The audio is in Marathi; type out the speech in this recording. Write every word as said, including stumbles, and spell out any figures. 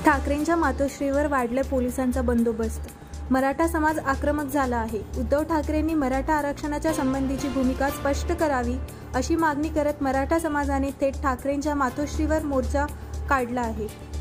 ठाकरेंच्या मातोश्रीवर वाढले पोलिसांचा बंदोबस्त। मराठा समाज आक्रमक झाला आहे। उद्धव ठाकरेंनी मराठा आरक्षणाच्या संबंधीची भूमिका स्पष्ट करावी अशी मागणी करत मराठा समाजाने थेट ठाकरेंच्या मातोश्रीवर मोर्चा काढला आहे।